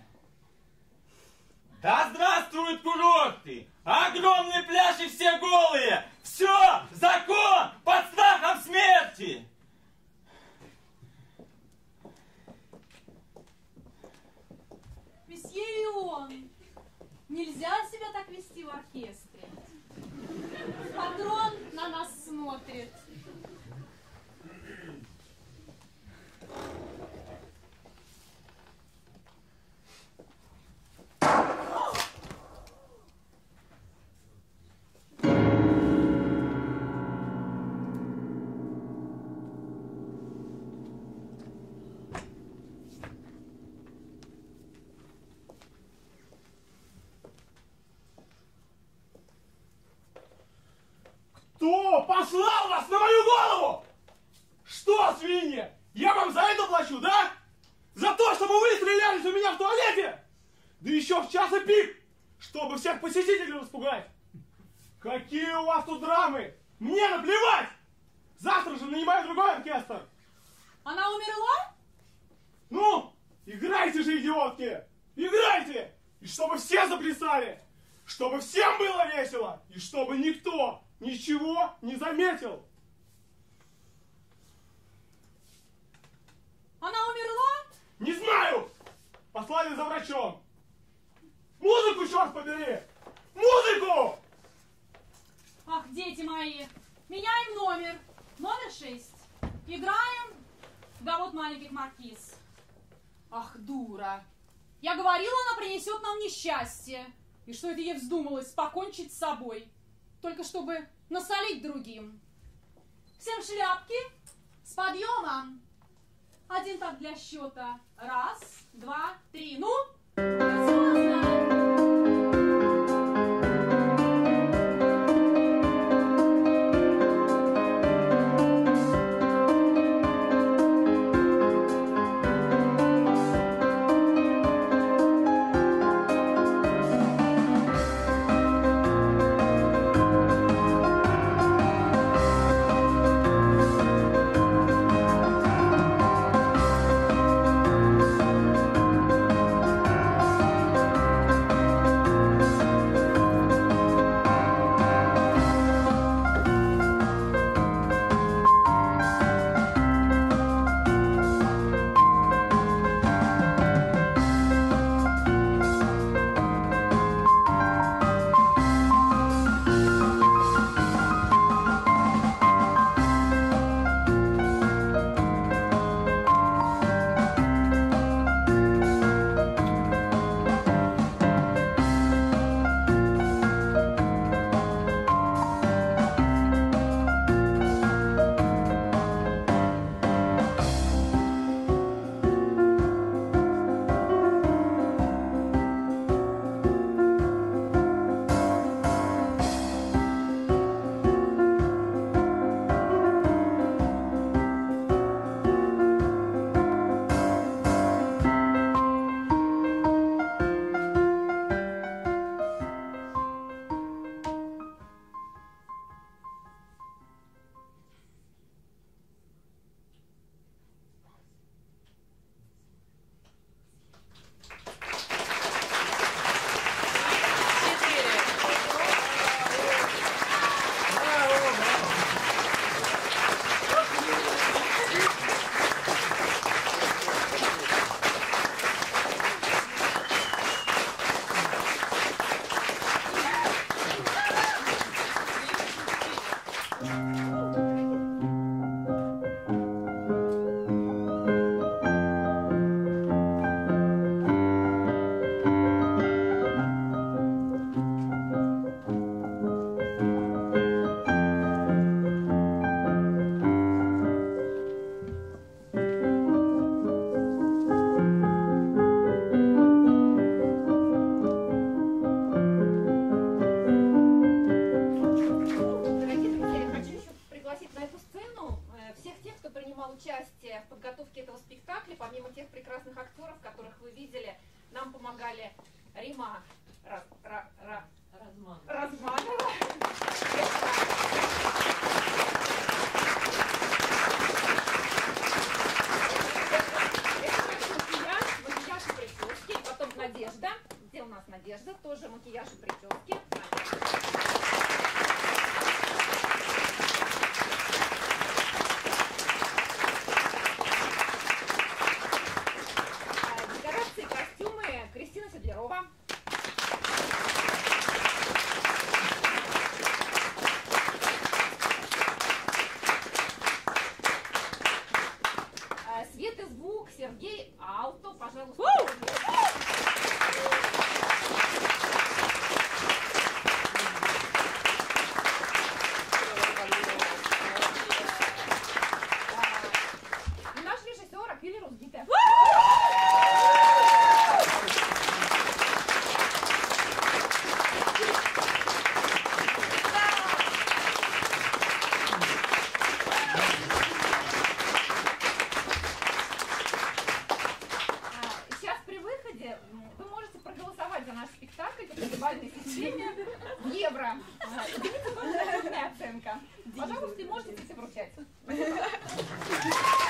Да здравствуют курорты! Огромный пляж и все голые! Все! Закон! Под страхом смерти! Месье Леон, нельзя себя так вести в оркестре. Патрон на нас смотрит. Кто послал вас на мою голову? Что, свиньи? Я вам за это плачу, да? За то, чтобы вы стрелялись у меня в туалете? Да еще в час и пик, чтобы всех посетителей распугать. Какие у вас тут драмы? Мне наплевать! Завтра же нанимаю другой оркестр. Она умерла? Ну, играйте же, идиотки! Играйте! И чтобы все заплясали! Чтобы всем было весело! И чтобы никто ничего не заметил! Она умерла? Не знаю! Послали за врачом! Музыку, черт побери! Музыку! Ах, дети мои, меняем номер. Номер шесть. Играем в «Гавот маленьких маркиз». Ах, дура. Я говорила, она принесет нам несчастье. И что это ей вздумалось покончить с собой. Только чтобы насолить другим. Всем шляпки. С подъемом. Один так для счета. Раз, два, три. Ну, грациозно. макияж и прически. Декорации, костюмы Кристина Седлерова. Свет и звук Сергей Алто, пожалуйста. И наш режиссер Аквили Рузгите. Сейчас при выходе вы можете проголосовать за наш спектакль по пятибалльной системе в евро. Единица — оценка. Пожалуйста, можете все вручать.